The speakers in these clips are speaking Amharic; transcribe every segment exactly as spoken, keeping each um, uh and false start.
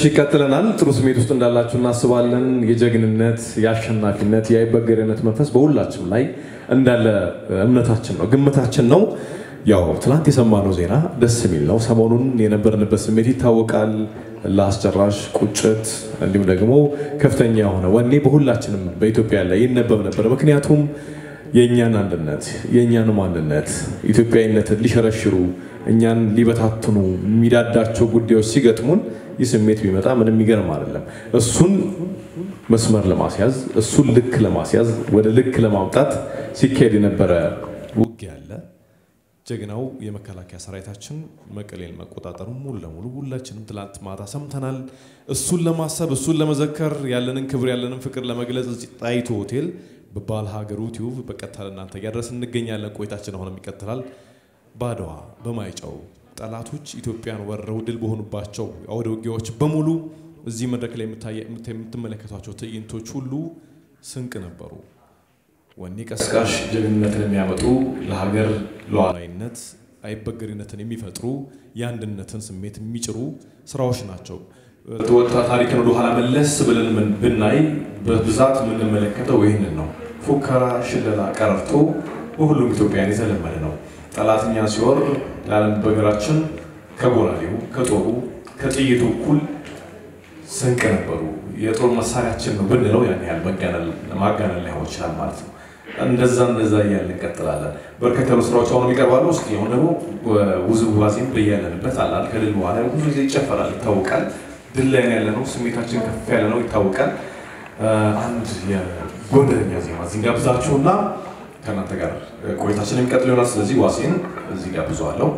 ቀጥለናል ጥሩ ስሜት ውስጥ እንዳላችሁ እናስባለን የጀግንነት ያሸናፊነት ያይበገረነት መንፈስ በሁላችንም ላይ እንዳለ እምነታችን ነው ግምታችን ነው ያው ትላንት የሰማነው ዜና ደስ የሚል ነው ሰሞኑን የነበርንበት ስሜት ይታወቃል ላስጨራሽ ቁጭት እንዲሁም ደግሞ ከፍተኛ ሆነ ወኔ በሁላችንም በኢትዮጵያ ላይ ይነበብ ነበር ምክንያቱም የኛን አንድነት የኛን ማንነት ኢትዮጵያዊነትን ሊሸረሽሩ እኛን ሊበታትኑ ሚዳዳቸው ጉዳዮች ሲገጥሙን ይስሜት ቢመጣ ምንም ይገርም አይደለም እሱን መስመር ለማስያዝ እሱን ልክ ለማስያዝ ወደ ልክ ለማምጣት ሲካሄድ የነበረ ውጊያ አለ ጀግናው የመከላከያ ሰራዊታችን መቀሌን መቆጣጠሩ ሙሉ ለሙሉ ሁላችንም ትላንት ማታ ሰምተናል እሱን ለማሰብ እሱን ለመዘከር ያለንን ክብር ያለንን ፍቅር ለመግለጽ ጣይቱ ሆቴል በባል ሀገሩ ቲዩብ በቀጥታ እናንተ ያደረስ እንገኛለን ቆይታችን አሁንም ይቀጥላል ባድዋ በማይጨው ጠላቶች ኢትዮጵያን ወረው ድል በሆኑባቸው አውደ ውጊያዎች በሙሉ እዚህ መድረክ ላይ የምትመለከቷቸው ትዕይንቶች ሁሉ ስንቅ ነበሩ ወኔ ቀስቃሽ ጀግንነትን የሚያመጡ ለሀገር ሉዓላዊነት አይበገሪነትን የሚፈጥሩ የአንድነትን ስሜት የሚጭሩ ስራዎች ናቸው ተወጣ ታሪክን ወደ ኋላ መለስ ብለን ምን ብናይ በብዛት ምን እንመለከተው ይሄንን ነው ፉከራ ሽለላ ቀርቶ በሁሉም ኢትዮጵያውያን የተለመደ ነው ጠላትኛ ሲወር ለዓለም በግራችን ከጎራዴው ከጦሩ ከጥይቱ ኩል ስንቅ ነበሩ የጦር መሳሪያችን ነው ብንለው ያን ያህል መጋነን ማጋነን ላይ ሆኖ ይችላል ማለት ነው እንደዛ እንደዛ እያልን እንቀጥላለን በርከት ያሉ ስራዎች አሁን ይቀርባሉ እስኪ አሁን ደግሞ ውዝዋዜም በያለንበት አላል ከድል በኋላ ብዙ ጊዜ ይጨፈራል ይታወቃል ድል ላይ ያለነው ስሜታችን ከፍ ያለ ነው ይታወቃል አንድ የጎንደርኛ ዜማ እዚህ ጋር ብዛችሁና ከናንተ ጋር ቆይታችን የሚቀጥል ይሆናል ስለዚህ ዋሴን እዚህ ጋር ብዛዋለሁ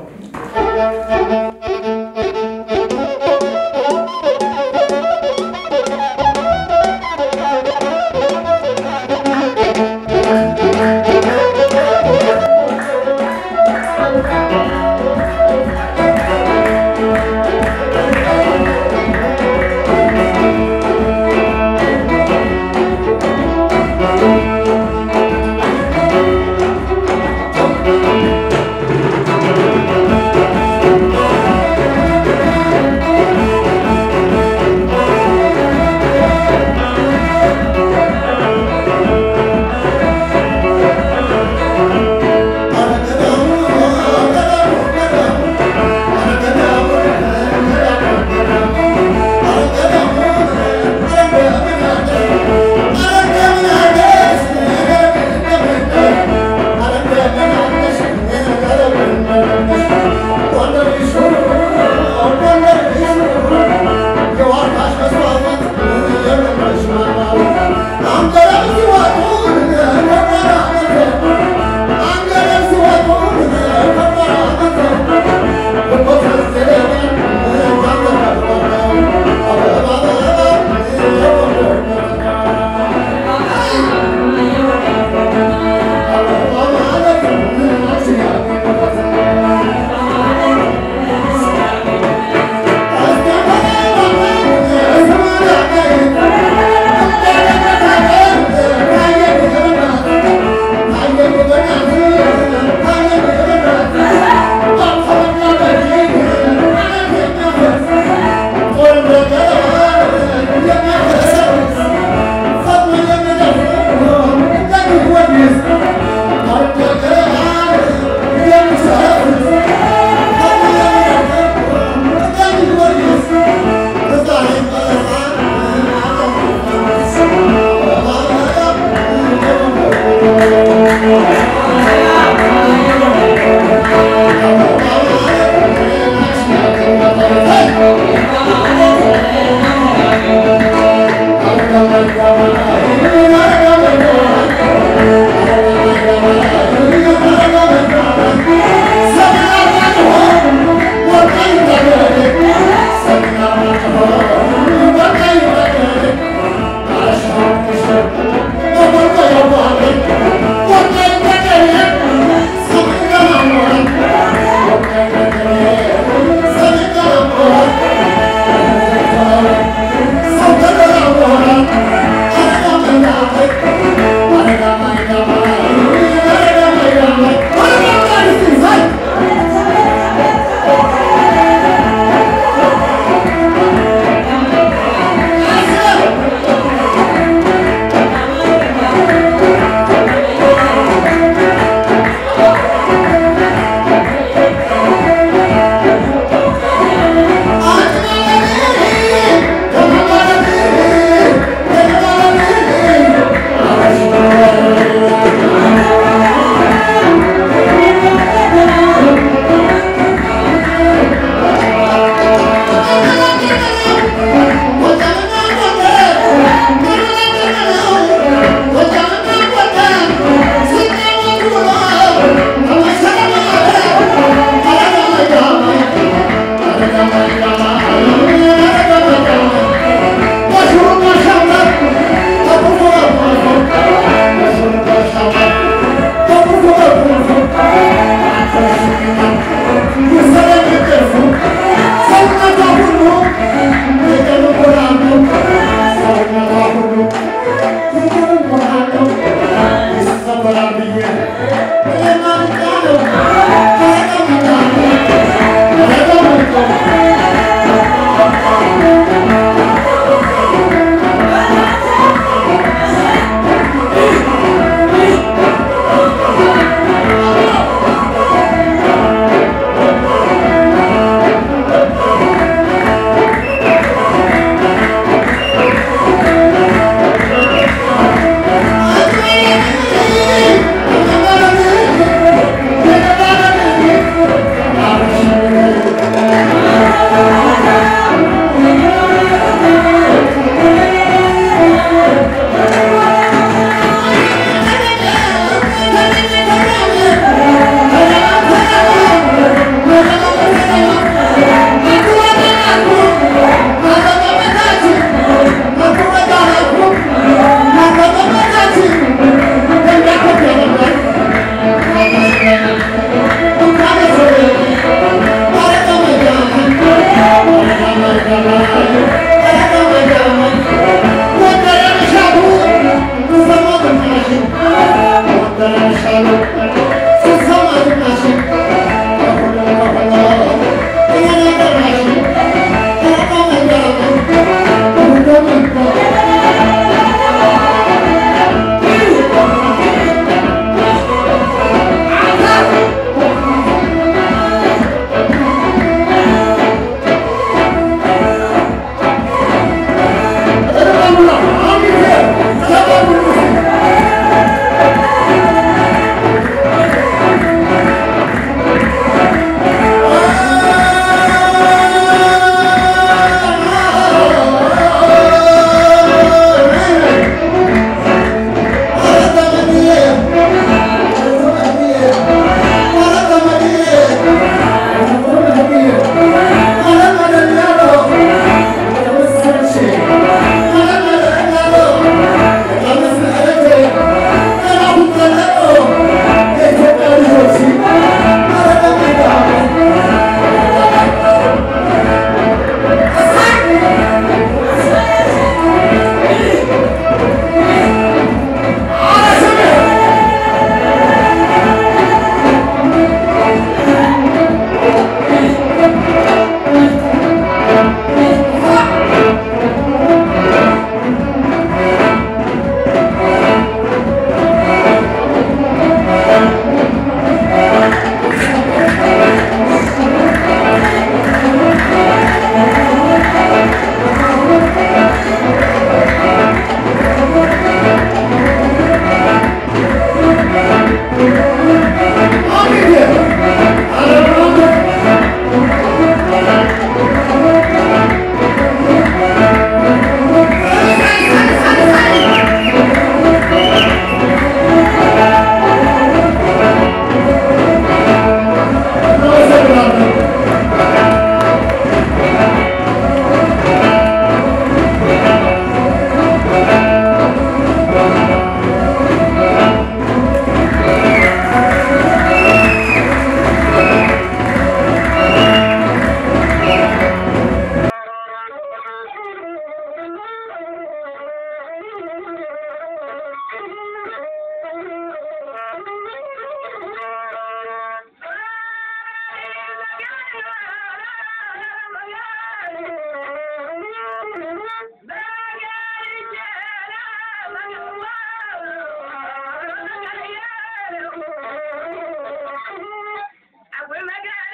I will